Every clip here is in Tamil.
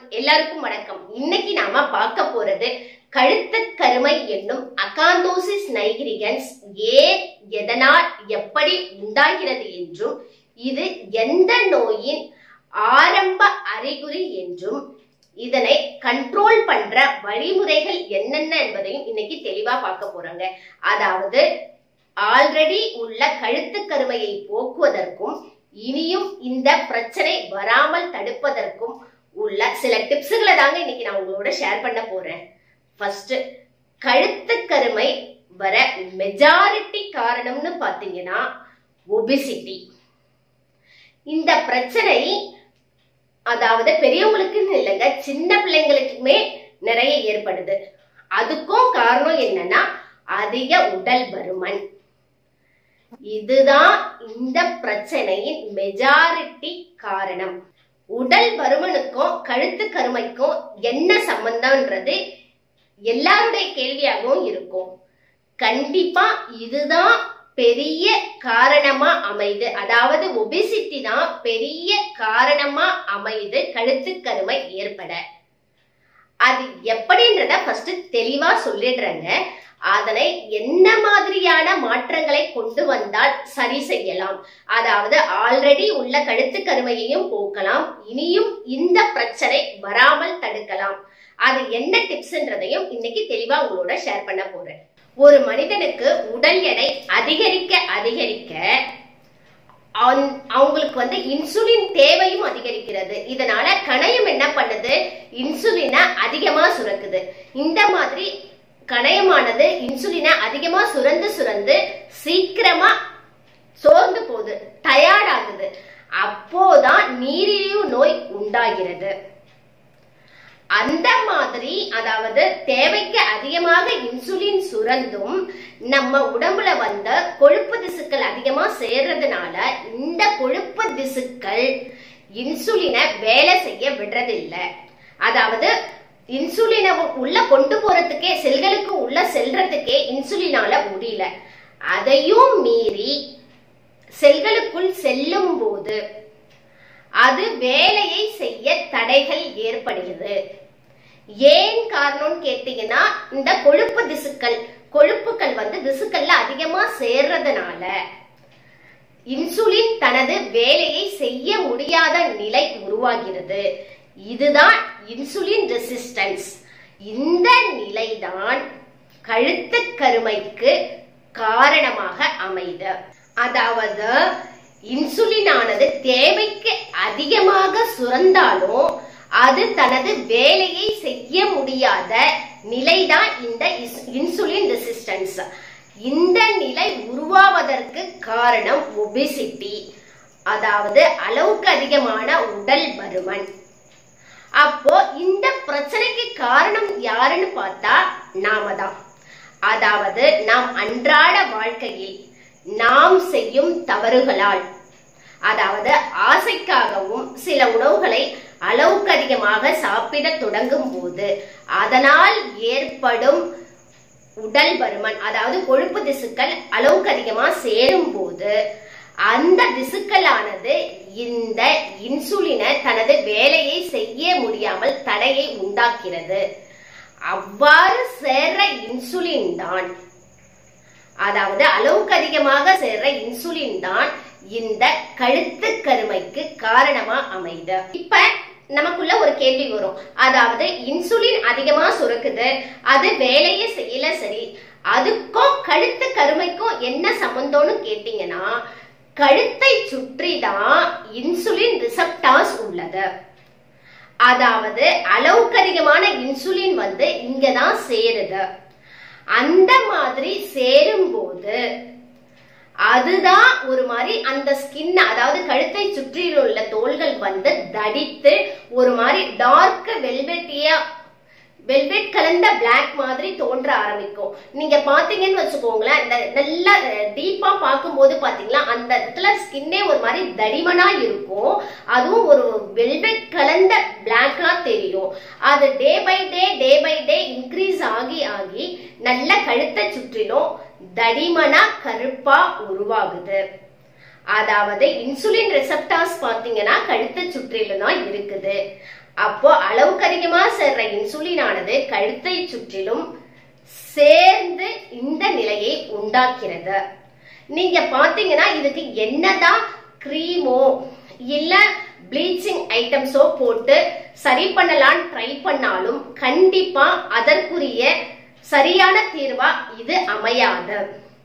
எல்லாருக்கும் வணக்கம். இன்னைக்கு நாம பார்க்க போறது கழுத்து கருமை என்னும் அகாந்தோசிஸ் நைகிரிகன்ஸ் ஏன், எதனால், எப்படி உண்டாகிறது என்றும் இது எந்த நோயின் ஆரம்ப அறிகுறி என்றும் இதனை கண்ட்ரோல் பண்ற வழிமுறைகள் என்னென்ன என்பதையும் இன்னைக்கு தெளிவா பார்க்க போறாங்க. அதாவது ஆல்ரெடி உள்ள கழுத்து கருமையை போக்குவதற்கும் இனியும் இந்த பிரச்சனை வராமல் தடுப்பதற்கும் உள்ள சில டிப்ஸ்களை தாங்க இன்னைக்கு நான் உங்களோட ஷேர் பண்ண போறேன். ஃபர்ஸ்ட், கழுத்து கருமை வர மெஜாரிட்டி காரணம்னு பாத்தீங்கன்னா ஒபிசிட்டி. இந்த பிரச்சனை அதாவது பெரியவங்களுக்குன்னு இல்லைங்க, சின்ன பிள்ளைங்களுக்குமே நிறைய ஏற்படுது. அதுக்கும் காரணம் என்னன்னா அதிக உடல் பருமன். இதுதான் இந்த பிரச்சனையின் மெஜாரிட்டி காரணம். உடல் பருமனுக்கும் கழுத்து கருமைக்கும் என்ன சம்பந்தம்ன்றது எல்லாருடைய கேள்வியாகவும் இருக்கும். கண்டிப்பா இதுதான் பெரிய காரணமா அமைது. அதாவது ஒபிசிட்டி தான் பெரிய காரணமா அமைது கழுத்து கருமை ஏற்பட. அது எப்படின்றத ஃபர்ஸ்ட் தெளிவா சொல்லிடுறேங்க. அதனை என்ன மாதிரியான மாற்றங்களை கொண்டு வந்தால் சரி செய்யலாம், அதாவது ஆல்ரெடி உள்ள கழுத்து கருமையையும் போக்கலாம், இனியும் இந்த பிரச்சனை வராமல் தடுக்கலாம். அது என்ன டிப்ஸ்ன்றதையும் இன்னைக்கு தெளிவா உங்களோட ஷேர் பண்ண போறேன். ஒரு மனிதனுக்கு உடல் எடை அதிகரிக்க அதிகரிக்க அவங்களுக்கு இன்சுலின் தேவையும் அதிகரிக்கிறது. இதனால கணையம் என்ன பண்ணுது, இன்சுலினை அதிகமா சுரக்குது. இந்த மாதிரி கணையமானது இன்சுலினை அதிகமா சுரந்து சீக்கிரமா சோர்ந்து போகுது, டயர்ட் ஆகுது. அப்போதான் நீரிழிவு நோய் உண்டாகிறது. அந்த மாதிரி அதாவது தேவைக்கு அதிகமாக இன்சுலின் சுரந்தும் நம்ம உடம்புல வந்த கொழுப்பு திசுக்கள் அதிகமா சேர்றதுனால இந்த கொழுப்பு திசுக்கள் இன்சுலினை வேலை செய்ய விடுறதில்லை. அதாவது இன்சுலினை உள்ள கொண்டு போறதுக்கே, செல்களுக்கு உள்ள செல்றதுக்கே இன்சுலினால முடியல. அதையும் மீறி செல்களுக்குள் செல்லும் போது அது வேலையை செய்ய தடைகள் ஏற்படுகிறது. ஏன் காரணம்னு கேட்டீங்கன்னா இந்த கொழுப்பு திசுக்கள், கொழுப்புகள் திசுக்கள்ல அதிகமா சேர்றதுனால இன்சுலின் தனது வேலையை செய்ய முடியாத நிலை உருவாகிறது. இதுதான் இன்சுலின் ரெசிஸ்டன்ஸ். இந்த நிலைதான் கழுத்து கருமைக்கு காரணமாக அமைது. அதாவது இன்சுலின் ஆனது தேவைக்கு அதிகமாக சுரந்தாலும் அது தனது வேலையை செய்ய முடியாத நிலைதான் இந்த இன்சுலின் ரெசிஸ்டன்ஸ். இந்த நிலை உருவாவதற்கு காரணம் ஒபிசிட்டி, அதாவது அளவுக்கு அதிகமான உடல் பருமன். அப்போ இந்த பிரச்சனைக்கு காரணம் யாருன்னு பார்த்தா நாம தான். அதாவது நாம் அன்றாட வாழ்க்கையில் நாம் செய்யும் தவறுகளால், அதாவது ஆசைக்காகவும் சில உணவுகளை அளவுக்கு அதிகமாக சாப்பிட தொடங்கும் போது அதனால் ஏற்படும் உடல் பருமன், அதாவது கொழுப்பு திசுக்கள் அளவுக்கு அதிகமா சேரும் போது அந்த திசுக்களானது இந்த இன்சுலினை தனது வேலையை செய்ய முடியாமல் தடையை உண்டாக்கிறது. அவ்வாறு சேர்ற இன்சுலின் தான், அதாவது அளவுக்கு அதிகமாக சேர்ற இன்சுலின் தான் இந்த கழுத்து கருமைக்கு காரணமா அமைது. இப்ப நமக்குள்ள ஒரு கேள்வி வரும், அதாவது இன்சுலின் அதிகமா சுரக்குது, அது வேலையை செய்யல, சரி, அதுக்கும் கழுத்து கருமைக்கும் என்ன சம்பந்தம்னு கேட்டீங்கன்னா கழுத்தை சுற்றி தான் இன்சுலின் ரிசப்டார்ஸ் உள்ளது. அதாவது அளவுக்கு அதிகமான இன்சுலின் இங்கதான் சேருது. அந்த மாதிரி சேரும் போது அதுதான் ஒரு மாதிரி அந்த ஸ்கின், அதாவது கழுத்தை சுற்றியில் உள்ள தோள்கள் தடித்து ஒரு மாதிரி டார்க் வெல்வெட் கலந்த பிளாக் மாதிரி தோன்ற ஆரம்பிக்கும். நீங்க பாத்தீங்கன்னு வச்சுக்கோங்களேன், இந்த நல்லா டீப்பா பார்க்கும்போது பாத்தீங்களா அந்த இடத்துல ஸ்கின்னே ஒரு மாதிரி தடிமனா இருக்கும். அதுவும் ஒரு வெல்வெட் கலந்த பிளாக்கா தெரியும். அது டே பை டே இன்க்ரீஸ் ஆகி ஆகி நல்ல கழுத்தை சுற்றிலும் தடிமனா கருப்பா உருவாகுது. அதாவது இன்சுலின் ரிசெப்டார்ஸ் பாத்தீங்கன்னா கழுத்தை சுற்றிலும் தான் இருக்குது. அப்போ அளவுக்கு அதிகமா சேர்ற இன்சுலின் ஆனது கழுத்தை சுற்றிலும் சேர்ந்து இந்த நிலையை உண்டாக்கிறது. நீங்க பாத்தீங்கன்னா இதுக்கு என்னதான் கிரீமோ இல்ல ப்ளீச்சிங் ஐட்டம்ஸோ போட்டு சரி பண்ணலான்னு ட்ரை பண்ணாலும் கண்டிப்பா அதற்குரிய சரியான தீர்வா இது அமையாது.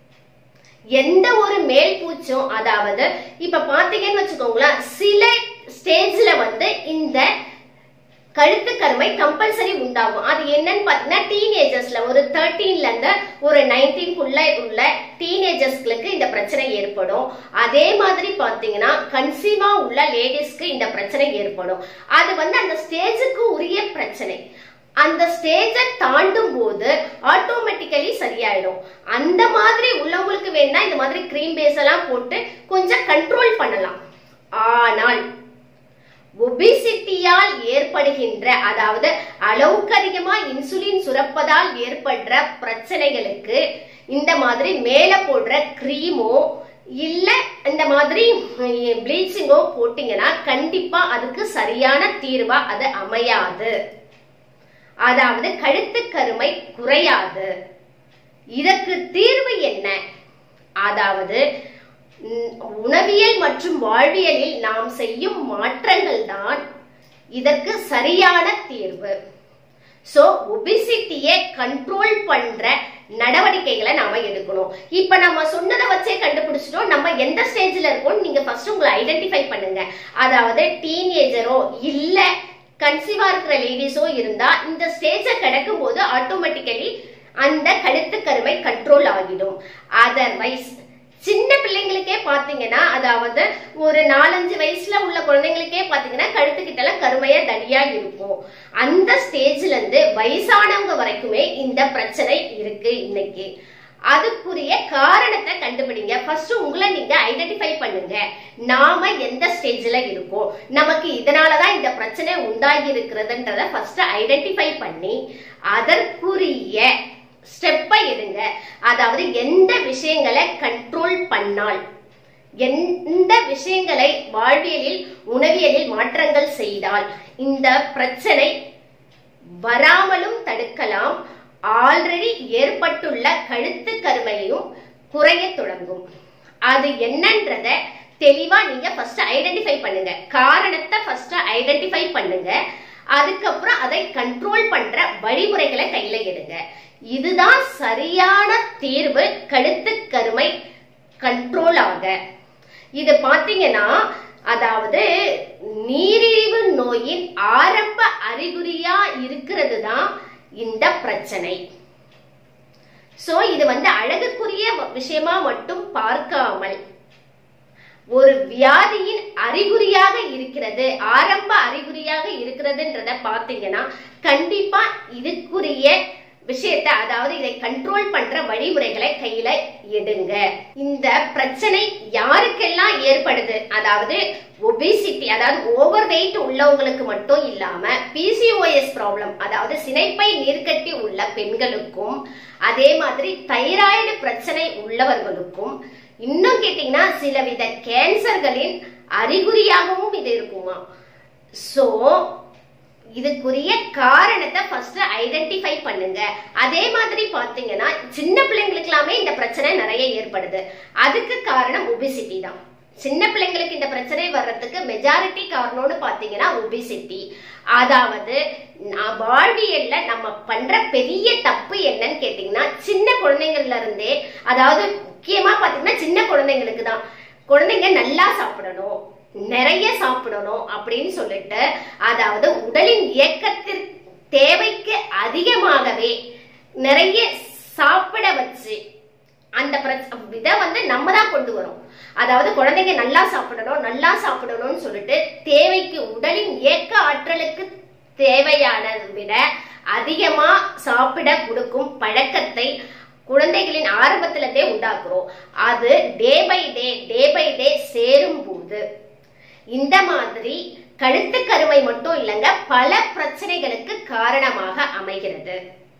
எந்த ஒரு மேல் பூச்சும், அதாவது இப்ப பாத்தீங்கன்னு வச்சுக்கோங்களேன், சில ஸ்டேஜ்ல இந்த கழுத்து கருமை கம்பல்சரி உண்டாகும். அது என்னன்னு பாத்தீங்கன்னா டீனேஜர்ஸ்ல ஒரு 13ல இருந்து ஒரு 19க்குள்ள உள்ள டீனேஜர்ஸ்களுக்கு இந்த பிரச்சனை ஏற்படும். அதே மாதிரி பாத்தீங்கன்னா கன்சீவா உள்ள லேடிஸ்க்கு இந்த பிரச்சனை ஏற்படும். அது அந்த ஸ்டேஜுக்கு உரிய பிரச்சனை. அந்த ஸ்டேஜை தாண்டும் போது ஆட்டோமேட்டிக்கலி சரியாயிடும். அந்த மாதிரி உள்ளவங்களுக்கு வேணா இந்த மாதிரி கிரீம் பேஸ் எல்லாம் போட்டு கொஞ்சம் கண்ட்ரோல் பண்ணலாம். ஆனால் ஒபிசிட்டியால் ஏற்படுகின்ற, அதாவது அளவுக்கு அதிகமா இன்சுலின் சுரப்பதால் ஏற்படுற பிரச்சனைகளுக்கு இந்த மாதிரி மேல போடுற கிரீமோ இல்ல இந்த மாதிரி ப்ளீச்சிங்கோ போட்டீங்கன்னா கண்டிப்பா அதுக்கு சரியான தீர்வா அது அமையாது. அதாவது கழுத்து கருமை குறையாது. இதற்கு தீர்வு என்ன? அதாவது உணவியல் மற்றும் வாழ்வியலில் நாம் செய்யும் மாற்றங்கள் தான் இதற்கு சரியான தீர்வு. சோ ஒபிசிட்டியை கண்ட்ரோல் பண்ற நடவடிக்கைகளை நாம எடுக்கணும். இப்ப நம்ம சொன்னதை வச்சே கண்டுபிடிச்சிட்டோம் நம்ம எந்த ஸ்டேஜ்ல இருக்கோம். நீங்க ஃபர்ஸ்ட் உங்களை ஐடென்டிஃபை பண்ணுங்க. அதாவது டீனேஜரோ இல்ல கன்சீவா இருக்கிற லேடிஸோ இருந்தா இந்த ஸ்டேஜை கடக்கும் போது ஆட்டோமேட்டிக்கலி அந்த கழுத்து கருமை கண்ட்ரோல் ஆகிடும். அதர்வைஸ் சின்ன பிள்ளைங்களுக்கே பாத்தீங்கன்னா, அதாவது ஒரு 4-5 வயசுல உள்ள குழந்தைங்களுக்கே பாத்தீங்கன்னா கழுத்துக்கிட்ட எல்லாம் கருமையா தடியா இருக்கும். அந்த ஸ்டேஜ்ல இருந்து வயசானவங்க வரைக்குமே இந்த பிரச்சனை இருக்கு. இன்னைக்கு அதுக்குரிய காரணத்தை கண்டுபிடிங்க. ஃபர்ஸ்ட் உங்களை நீங்க ஐடென்டிஃபை பண்ணுங்க. நாம எந்த ஸ்டேஜ்ல இருக்கோம், நமக்கு இதனாலதான் இந்த பிரச்சனை உண்டாகி இருக்கிறதுன்றத ஃபர்ஸ்ட் ஐடென்டிஃபை பண்ணி அதற்குரிய ஸ்டெப்பை எடுங்க. அதாவது எந்த விஷயங்களை கண்ட்ரோல் பண்ணால், எந்த விஷயங்களை வாழ்வியலில் உணவியலில் மாற்றங்கள் செய்தால் இந்த பிரச்சனை வராமலும் தடுக்கலாம். ஆல்ரெடி ஏற்பட்டுள்ள கழுத்து கருமையும் குறைய தொடங்கும். அது என்னன்றத தெளிவா நீங்க ஃபர்ஸ்ட் ஐடென்டிஃபை பண்ணுங்க. காரணத்தை ஃபர்ஸ்ட் ஐடென்டிஃபை பண்ணுங்க. அதுக்கப்புறம் அதை கண்ட்ரோல் பண்ற வழிமுறைகளை கையில எடுங்க. இதுதான் சரியான தீர்வு கழுத்து கருமை கண்ட்ரோல் ஆக. இது பாத்தீங்கன்னா, அதாவது நீரிழிவு நோயின் ஆரம்ப அறிகுறியா இருக்கிறது தான் இந்த பிரச்சனை. சோ இது அழகுக்குரிய விஷயமா மட்டும் பார்க்காமல் ஒரு வியாதியின் அறிகுறியாக இருக்கிறது, ஆரம்ப அறிகுறியாக இருக்கிறதுன்றத பாத்தீங்கன்னா கண்டிப்பா இதுக்குரிய விஷயத்தை, அதாவது இதை கண்ட்ரோல் பண்ற வழிமுறைகளை கையில எடுங்க. இந்த பிரச்சனை யாருக்கெல்லாம் ஏற்படுது, அதாவது ஒபிசிட்டி, அதாவது ஓவர் வெயிட் உள்ளவங்களுக்கு மட்டும் இல்லாம பிசிஓஎஸ் ப்ராப்ளம், அதாவது சினைப்பை நீர்க்கட்டி உள்ள பெண்களுக்கும், அதே மாதிரி தைராய்டு பிரச்சனை உள்ளவர்களுக்கும், இன்னும் கேட்டீங்கன்னா சிலவித கேன்சர்களின் அறிகுறியாகவும் இது இருக்குமா. சோ இதுக்குரிய காரணத்தை ஃபர்ஸ்ட் ஐடென்டிஃபை பண்ணுங்க. அதே மாதிரி பாத்தீங்கன்னா சின்ன பிள்ளைங்களுக்கு எல்லாமே இந்த பிரச்சனை நிறைய ஏற்படுது. அதுக்கு காரணம் ஒபிசிட்டி தான். சின்ன பிள்ளைங்களுக்கு இந்த பிரச்சனை வர்றதுக்கு மெஜாரிட்டி காரணம்னு பாத்தீங்கன்னா ஒபிசிட்டி. அதாவது வாழ்வியல்ல நம்ம பண்ற பெரிய தப்பு என்னன்னு கேட்டீங்கன்னா, சின்ன குழந்தைங்கள்ல இருந்தே, அதாவது முக்கியமா பாத்தீங்கன்னா சின்ன குழந்தைங்களுக்கு தான், குழந்தைங்க நல்லா சாப்பிடணும், நிறைய சாப்பிடணும் அப்படின்னு சொல்லிட்டு, அதாவது உடலின் இயக்கத்திற்கு தேவைக்கு அதிகமாகவே நிறைய சாப்பிட வச்சு அந்த இதை நம்ம தான் கொண்டு வரோம். அதாவது குழந்தைங்க நல்லா சாப்பிடணும்னு சொல்லிட்டு தேவைக்கு, உடலின் இயக்க ஆற்றலுக்கு தேவையானதை விட அதிகமா சாப்பிட கொடுக்கும் பழக்கத்தை குழந்தைகளின் ஆரம்பத்திலே உண்டாக்குறோம். அது டே பை டே சேரும் போது இந்த மாதிரி கழுத்து கருமை மட்டும் இல்லைங்க, பல பிரச்சனைகளுக்கு காரணமாக அமைகிறது.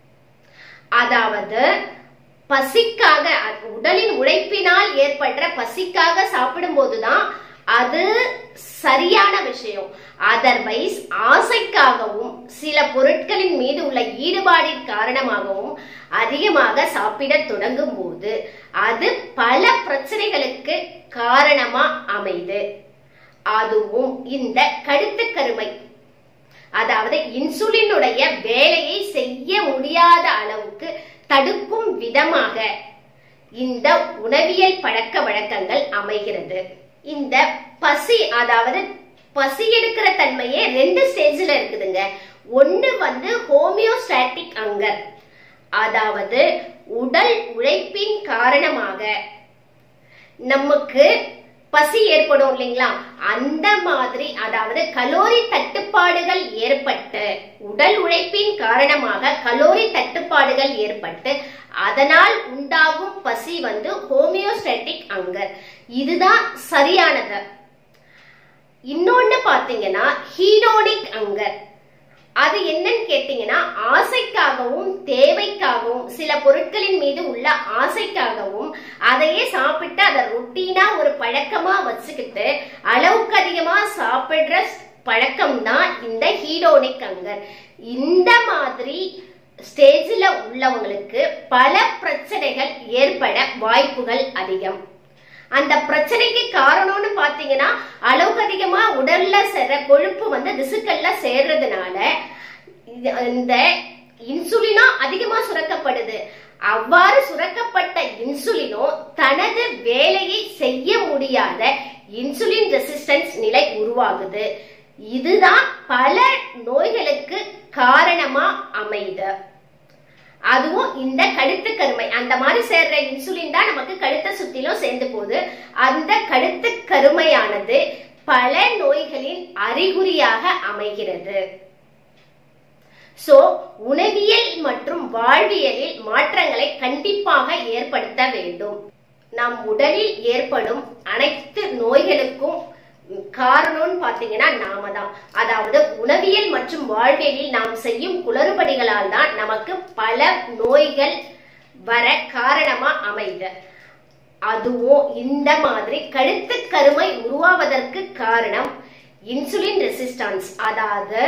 அதாவது பசிக்காக, உடலின் உழைப்பினால் ஏற்படுற பசிக்காக சாப்பிடும் போதுதான் அது சரியான விஷயம். அதர்வைஸ் ஆசைக்காகவும் சில பொருட்களின் மீது உள்ள ஈடுபாடின் காரணமாகவும் அதிகமாக சாப்பிட தொடங்கும் போது அது பல பிரச்சனைகளுக்கு காரணமா அமைது. அதுவும் இந்த கழுத்துக்கருமை, அதாவது இன்சுலினுடைய வேலையை செய்ய முடியாத அளவுக்கு தடுக்கும் விதமாக இந்த உணவியல் பழக்க வழக்கங்கள் அமைகிறது. இந்த பசி, அதாவது பசி எடுக்கிற தன்மையே 2 ஸ்டேஜ்ல இருக்குதுங்க. ஒன்னு ஹோமியோஸ்டாட்டிக் அங்கர், அதாவது உடல் உழைப்பின் காரணமாக நமக்கு பசி ஏற்படும் இல்லைங்களா, அந்த மாதிரி, அதாவது கலோரி தட்டுப்பாடுகள் ஏற்பட்டு, உடல் உழைப்பின் காரணமாக கலோரி தட்டுப்பாடுகள் ஏற்பட்டு அதனால் உண்டாகும் பசி ஹோமியோஸ்டாட்டிக் அங்கர். இதுதான் சரியானது. இன்னொன்னு பாத்தீங்கன்னா ஹீடோனிக் அங்கர். அது என்னன்னு கேட்டீங்கன்னா, ஆசைக்காகவும் தேவைக்காகவும் சில பொருட்களின் மீது உள்ள ஆசைக்காகவும் அதையே சாப்பிட்டு அதை ரொட்டீனா ஒரு பழக்கமா வச்சுக்கிட்டு அளவுக்கு அதிகமா சாப்பிடுற பழக்கம் தான் இந்த ஹீடோனிக் அங்கர். இந்த மாதிரி ஸ்டேஜ்ல உள்ளவங்களுக்கு பல பிரச்சனைகள் ஏற்பட வாய்ப்புகள் அதிகம். அந்த பிரச்சனைக்கு காரணம்னு பாத்தீங்கன்னா, அளவுக்கு அதிகமா உடல்ல சேர்ற கொழுப்பு திசுக்கள்ல சேர்றதுனால இந்த இன்சுலினா அதிகமா சுரக்கப்படுது. அவ்வாறு சுரக்கப்பட்ட இன்சுலினோ தனது வேலையை செய்ய முடியாத இன்சுலின் ரெசிஸ்டன்ஸ் நிலை உருவாகுது. இதுதான் பல நோய்களுக்கு காரணமா அமைது. அதுவும் இந்த கழுத்து கருமை, அந்த மாதிரி சேர்ற இன்சுலின் தான் நமக்கு கழுத்தை சுத்திலும் சேர்ந்து போகுது. அந்த கழுத்து கருமையானது பல நோய்களின் அறிகுறியாக அமைகிறது. சோ உணவியல் மற்றும் வாழ்வியலில் மாற்றங்களை கண்டிப்பாக ஏற்படுத்த வேண்டும். நம் உடலில் ஏற்படும் அனைத்து நோய்களுக்கும் காரணம்னு பாத்தீங்கன்னா நாம தான். அதாவது உணவியல் மற்றும் வாழ்வியலில் நாம் செய்யும் குளறுபடிகளால் தான் நமக்கு பல நோய்கள் வர காரணமா அமைது. அதுவும் இந்த மாதிரி கழுத்து கருமை உருவாவதற்கு காரணம் இன்சுலின் ரெசிஸ்டன்ஸ். அதாவது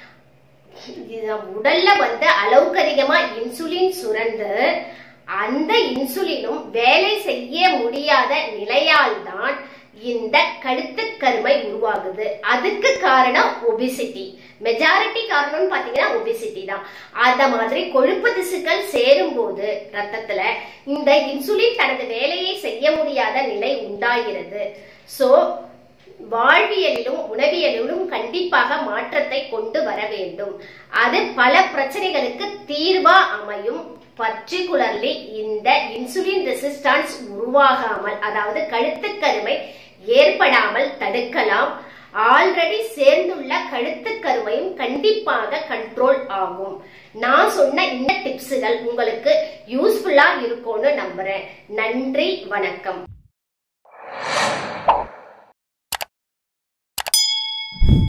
உடல்ல அளவுக்கு அதிகமா இன்சுலின் சுரந்து அந்த இன்சுலினும் வேலை செய்ய முடியாத நிலையால் தான் இந்த கழுத்து கருமை உருவாகுது. அதுக்கு காரணம் ஒபிசிட்டி. மெஜாரிட்டி காரணம் பாத்தீங்கன்னா ஒபிசிட்டி தான். அந்த மாதிரி கொழுப்பு திசுக்கள் சேரும் போது ரத்தத்துல இந்த இன்சுலின் தனது வேலையை செய்ய முடியாத நிலை உண்டாகிறது. சோ வாழ்வியலிலும் உணவியலிலும் கண்டிப்பாக மாற்றத்தை கொண்டு வர வேண்டும். அது பல பிரச்சனைகளுக்கு தீர்வா அமையும். பர்டிகுலர்லி இந்த இன்சுலின் ரெசிஸ்டன்ஸ் உருவாகாமல், அதாவது கழுத்து கருமை ஏற்படாமல் தடுக்கலாம். ஆல்ரெடி சேர்ந்துள்ள கழுத்து கருமையும் கண்டிப்பாக கண்ட்ரோல் ஆகும். நான் சொன்ன இந்த டிப்ஸ்கள் உங்களுக்கு யூஸ்ஃபுல்லா இருக்கும்னு நம்புறேன். நன்றி, வணக்கம்.